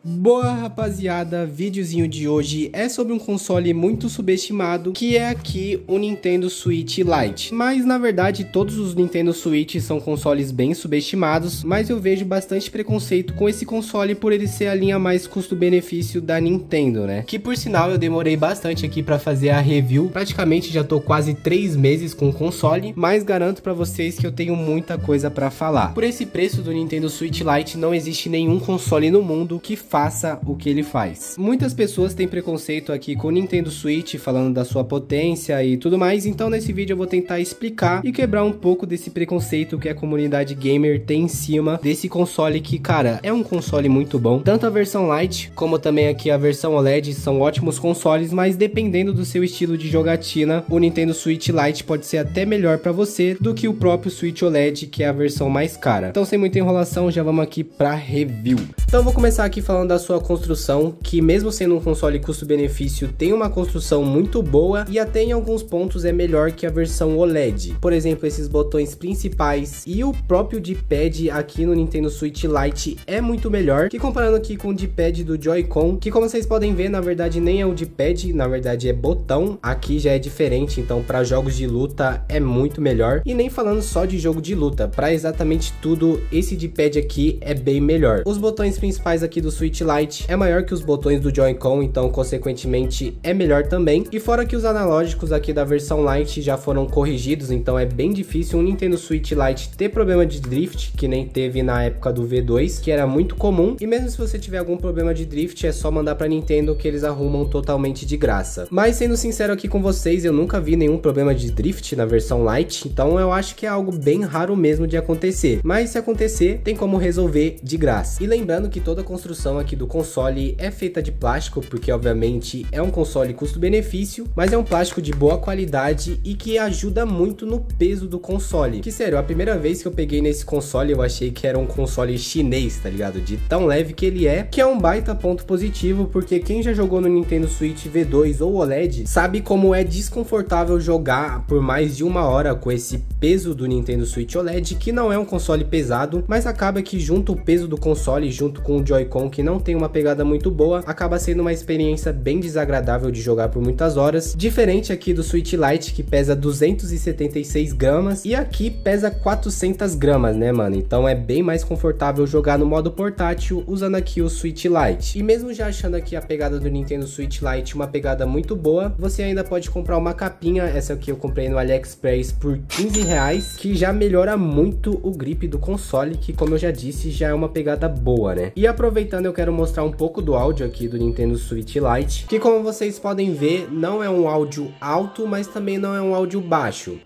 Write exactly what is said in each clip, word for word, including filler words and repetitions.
Boa rapaziada, videozinho de hoje é sobre um console muito subestimado, que é aqui o Nintendo Switch Lite. Mas na verdade todos os Nintendo Switch são consoles bem subestimados, mas eu vejo bastante preconceito com esse console por ele ser a linha mais custo-benefício da Nintendo, né? Que por sinal eu demorei bastante aqui pra fazer a review, praticamente já tô quase três meses com o console, mas garanto pra vocês que eu tenho muita coisa pra falar. Por esse preço do Nintendo Switch Lite não existe nenhum console no mundo que faça faça o que ele faz. Muitas pessoas têm preconceito aqui com o Nintendo Switch, falando da sua potência e tudo mais, então nesse vídeo eu vou tentar explicar e quebrar um pouco desse preconceito que a comunidade gamer tem em cima desse console que, cara, é um console muito bom. Tanto a versão Lite, como também aqui a versão O L E D são ótimos consoles, mas dependendo do seu estilo de jogatina, o Nintendo Switch Lite pode ser até melhor pra você do que o próprio Switch O L E D, que é a versão mais cara. Então sem muita enrolação, já vamos aqui pra review. Então eu vou começar aqui falando da sua construção, que mesmo sendo um console custo-benefício, tem uma construção muito boa e até em alguns pontos é melhor que a versão O L E D. Por exemplo, esses botões principais e o próprio D-pad aqui no Nintendo Switch Lite é muito melhor, que comparando aqui com o D-pad do Joy-Con, que como vocês podem ver, na verdade nem é o D-pad, na verdade é botão, aqui já é diferente, então para jogos de luta é muito melhor. E nem falando só de jogo de luta, para exatamente tudo, esse D-pad aqui é bem melhor. Os botões principais aqui do Switch Lite é maior que os botões do Joy-Con, então consequentemente é melhor também. E fora que os analógicos aqui da versão Lite já foram corrigidos, então é bem difícil um Nintendo Switch Lite ter problema de drift, que nem teve na época do V dois, que era muito comum. E mesmo se você tiver algum problema de drift, é só mandar pra Nintendo que eles arrumam totalmente de graça. Mas sendo sincero aqui com vocês, eu nunca vi nenhum problema de drift na versão Lite, então eu acho que é algo bem raro mesmo de acontecer. Mas se acontecer, tem como resolver de graça. E lembrando que toda a construção aqui do console é feita de plástico, porque obviamente é um console custo-benefício, mas é um plástico de boa qualidade e que ajuda muito no peso do console. Que sério, a primeira vez que eu peguei nesse console eu achei que era um console chinês, tá ligado? De tão leve que ele é, que é um baita ponto positivo, porque quem já jogou no Nintendo Switch V dois ou O L E D sabe como é desconfortável jogar por mais de uma hora com esse peso do Nintendo Switch O L E D, que não é um console pesado, mas acaba que junto o peso do console junto com o Joy-Con, que não tem uma pegada muito boa, acaba sendo uma experiência bem desagradável de jogar por muitas horas. Diferente aqui do Switch Lite, que pesa duzentos e setenta e seis gramas, e aqui pesa quatrocentas gramas, né, mano? Então é bem mais confortável jogar no modo portátil usando aqui o Switch Lite. E mesmo já achando aqui a pegada do Nintendo Switch Lite uma pegada muito boa, você ainda pode comprar uma capinha, essa aqui eu comprei no AliExpress por quinze reais, que já melhora muito o grip do console, que como eu já disse, já é uma pegada boa, né? E aproveitando, eu quero mostrar um pouco do áudio aqui do Nintendo Switch Lite, que como vocês podem ver, não é um áudio alto, mas também não é um áudio baixo.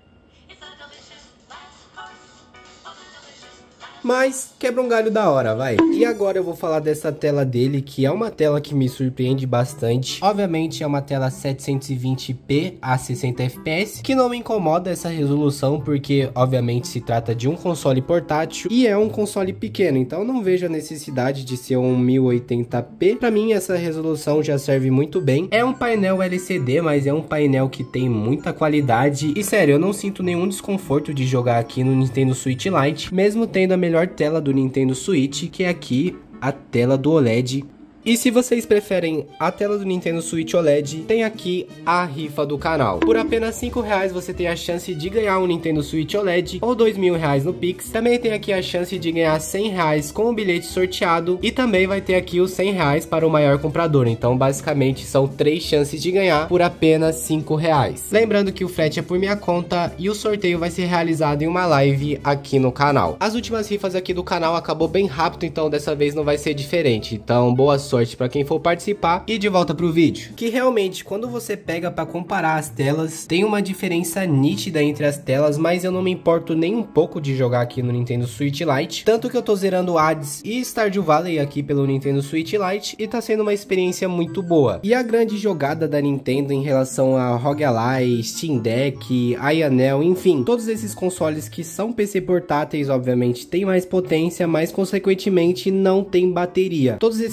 Mas quebra um galho da hora, vai. E agora eu vou falar dessa tela dele, que é uma tela que me surpreende bastante. Obviamente é uma tela setecentos e vinte p a sessenta F P S, que não me incomoda essa resolução, porque obviamente se trata de um console portátil e é um console pequeno, então não vejo a necessidade de ser um mil e oitenta p. Pra mim essa resolução já serve muito bem. É um painel L C D, mas é um painel que tem muita qualidade. E sério, eu não sinto nenhum desconforto de jogar aqui no Nintendo Switch Lite, mesmo tendo a melhor melhor tela do Nintendo Switch, que é aqui a tela do O L E D. E se vocês preferem a tela do Nintendo Switch O L E D, tem aqui a rifa do canal. Por apenas cinco reais você tem a chance de ganhar um Nintendo Switch O L E D ou dois mil reais no Pix. Também tem aqui a chance de ganhar cem reais com o bilhete sorteado e também vai ter aqui os cem reais para o maior comprador. Então basicamente são três chances de ganhar por apenas cinco reais. Lembrando que o frete é por minha conta e o sorteio vai ser realizado em uma live aqui no canal. As últimas rifas aqui do canal acabou bem rápido, então dessa vez não vai ser diferente. Então boa sorte sorte para quem for participar. E de volta pro vídeo, que realmente quando você pega para comparar as telas, tem uma diferença nítida entre as telas, mas eu não me importo nem um pouco de jogar aqui no Nintendo Switch Lite, tanto que eu tô zerando Hades e Stardew Valley aqui pelo Nintendo Switch Lite e tá sendo uma experiência muito boa. E a grande jogada da Nintendo em relação a R O G Ally, Steam Deck, Ionel, enfim, todos esses consoles que são P C portáteis, obviamente tem mais potência, mas consequentemente não tem bateria. Todos esses consoles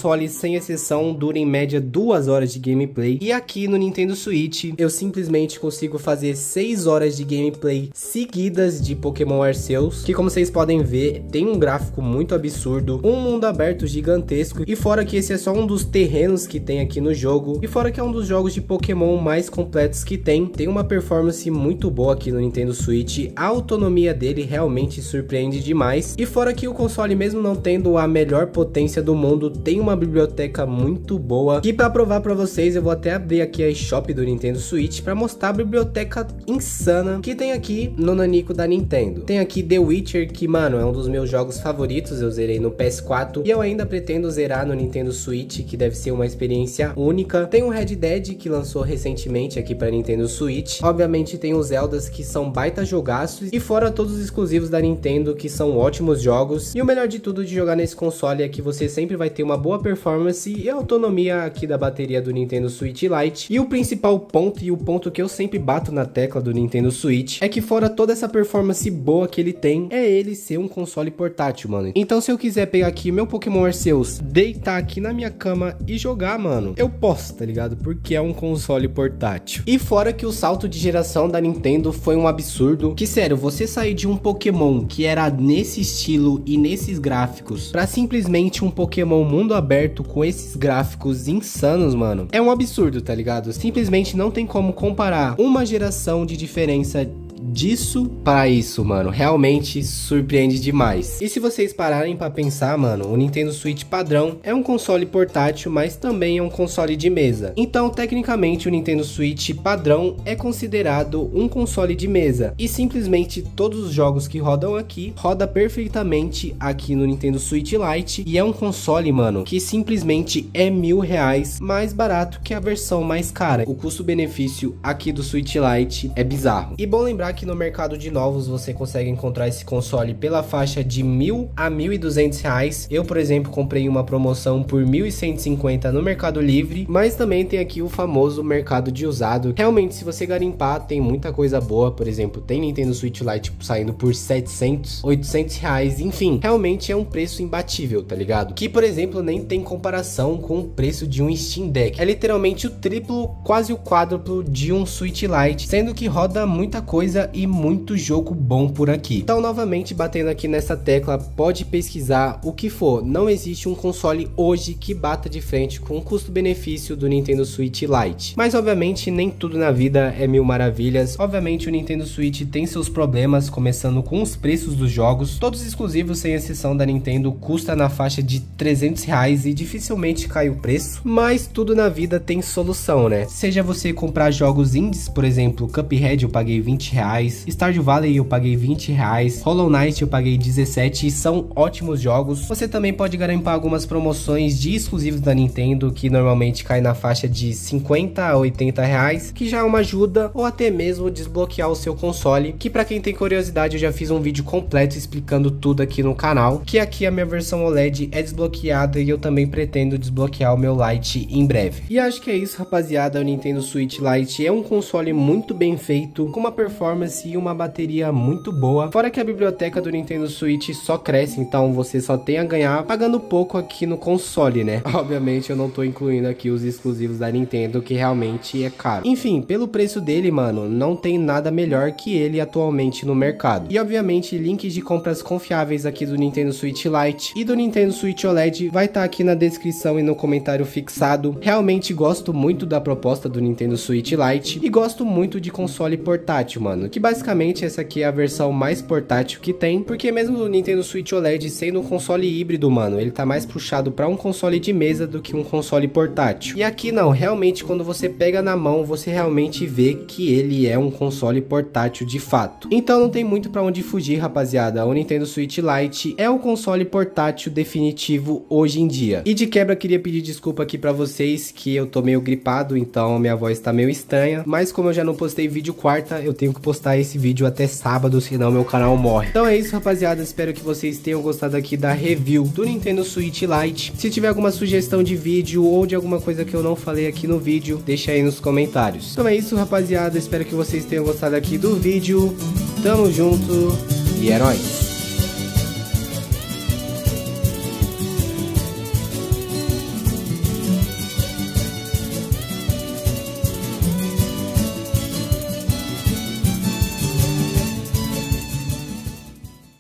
consoles, sem exceção, duram em média duas horas de gameplay. E aqui no Nintendo Switch, eu simplesmente consigo fazer seis horas de gameplay seguidas de Pokémon Arceus, que como vocês podem ver, tem um gráfico muito absurdo, um mundo aberto gigantesco, e fora que esse é só um dos terrenos que tem aqui no jogo, e fora que é um dos jogos de Pokémon mais completos que tem, tem uma performance muito boa aqui no Nintendo Switch, a autonomia dele realmente surpreende demais, e fora que o console, mesmo não tendo a melhor potência do mundo, tem uma biblioteca muito boa, e para provar para vocês, eu vou até abrir aqui a eShop do Nintendo Switch para mostrar a biblioteca insana que tem aqui no Nanico da Nintendo. Tem aqui The Witcher, que mano, é um dos meus jogos favoritos, eu zerei no P S quatro, e eu ainda pretendo zerar no Nintendo Switch, que deve ser uma experiência única. Tem o Red Dead, que lançou recentemente aqui para Nintendo Switch, obviamente tem os Zeldas, que são baita jogaços, e fora todos os exclusivos da Nintendo, que são ótimos jogos, e o melhor de tudo de jogar nesse console é que você sempre vai ter uma boa performance e autonomia aqui da bateria do Nintendo Switch Lite. E o principal ponto, e o ponto que eu sempre bato na tecla do Nintendo Switch, é que fora toda essa performance boa que ele tem, é ele ser um console portátil, mano. Então se eu quiser pegar aqui meu Pokémon Arceus, deitar aqui na minha cama e jogar, mano, eu posso, tá ligado? Porque é um console portátil. E fora que o salto de geração da Nintendo foi um absurdo, que sério, você sair de um Pokémon que era nesse estilo e nesses gráficos, pra simplesmente um Pokémon mundo aberto com esses gráficos insanos, mano, é um absurdo, tá ligado? Simplesmente não tem como comparar uma geração de diferença disso para isso, mano. Realmente surpreende demais. E se vocês pararem para pensar, mano, o Nintendo Switch padrão é um console portátil, mas também é um console de mesa. Então, tecnicamente, o Nintendo Switch padrão é considerado um console de mesa. E simplesmente todos os jogos que rodam aqui, roda perfeitamente aqui no Nintendo Switch Lite. E é um console, mano, que simplesmente é mil reais mais barato que a versão mais cara. O custo-benefício aqui do Switch Lite é bizarro. E bom lembrar que no mercado de novos você consegue encontrar esse console pela faixa de mil a mil e duzentos reais. Eu, por exemplo, comprei uma promoção por mil e cento e cinquenta no Mercado Livre, mas também tem aqui o famoso mercado de usado. Realmente, se você garimpar, tem muita coisa boa. Por exemplo, tem Nintendo Switch Lite saindo por setecentos, oitocentos reais, enfim, realmente é um preço imbatível, tá ligado? Que, por exemplo, nem tem comparação com o preço de um Steam Deck. É literalmente o triplo, quase o quádruplo de um Switch Lite, sendo que roda muita coisa e muito jogo bom por aqui. Então, novamente, batendo aqui nessa tecla, pode pesquisar o que for, não existe um console hoje que bata de frente com o custo-benefício do Nintendo Switch Lite. Mas obviamente nem tudo na vida é mil maravilhas. Obviamente o Nintendo Switch tem seus problemas, começando com os preços dos jogos. Todos exclusivos, sem exceção da Nintendo, custa na faixa de trezentos reais e dificilmente cai o preço, mas tudo na vida tem solução, né? Seja você comprar jogos indies, por exemplo, Cuphead eu paguei vinte reais, Stardew Valley eu paguei vinte reais, Hollow Knight eu paguei dezessete, e são ótimos jogos. Você também pode garimpar algumas promoções de exclusivos da Nintendo, que normalmente cai na faixa de cinquenta a oitenta reais, que já é uma ajuda, ou até mesmo desbloquear o seu console, que pra quem tem curiosidade eu já fiz um vídeo completo explicando tudo aqui no canal, que aqui a minha versão O L E D é desbloqueada e eu também pretendo desbloquear o meu Lite em breve. E acho que é isso, rapaziada. O Nintendo Switch Lite é um console muito bem feito, com uma performance e uma bateria muito boa, fora que a biblioteca do Nintendo Switch só cresce, então você só tem a ganhar pagando pouco aqui no console, né? Obviamente eu não tô incluindo aqui os exclusivos da Nintendo, que realmente é caro. Enfim, pelo preço dele, mano, não tem nada melhor que ele atualmente no mercado. E obviamente links de compras confiáveis aqui do Nintendo Switch Lite e do Nintendo Switch O L E D vai estar tá aqui na descrição e no comentário fixado. Realmente gosto muito da proposta do Nintendo Switch Lite e gosto muito de console portátil, mano, que basicamente essa aqui é a versão mais portátil que tem, porque mesmo o Nintendo Switch O L E D sendo um console híbrido, mano, ele tá mais puxado para um console de mesa do que um console portátil. E aqui não, realmente quando você pega na mão, você realmente vê que ele é um console portátil de fato. Então não tem muito para onde fugir, rapaziada. O Nintendo Switch Lite é o console portátil definitivo hoje em dia. E de quebra queria pedir desculpa aqui para vocês que eu tô meio gripado, então minha voz tá meio estranha, mas como eu já não postei vídeo quarta, eu tenho que postar esse vídeo até sábado, senão meu canal morre. Então é isso, rapaziada, espero que vocês tenham gostado aqui da review do Nintendo Switch Lite. Se tiver alguma sugestão de vídeo ou de alguma coisa que eu não falei aqui no vídeo, deixa aí nos comentários. Então é isso, rapaziada, espero que vocês tenham gostado aqui do vídeo. Tamo junto e é nóis!